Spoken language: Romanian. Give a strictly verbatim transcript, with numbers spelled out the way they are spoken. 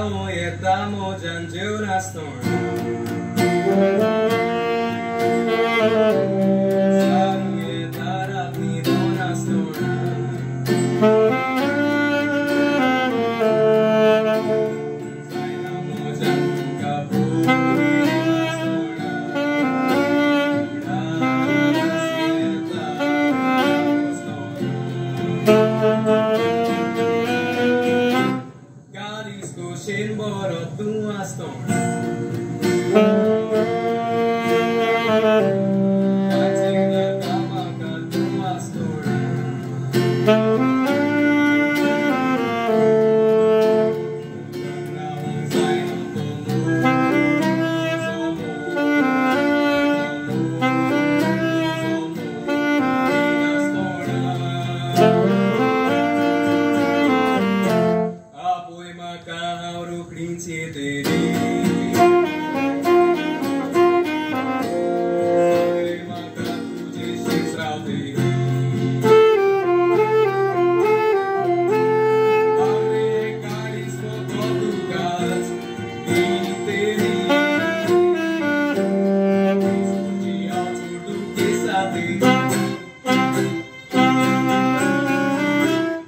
Tamo je tamo džanđu na storm. Saru je taratni do na storm. Zajnamo džanđu kapu na storm. Rana svijeta Shin boro tua storm. Watching the tamaka tua storm. City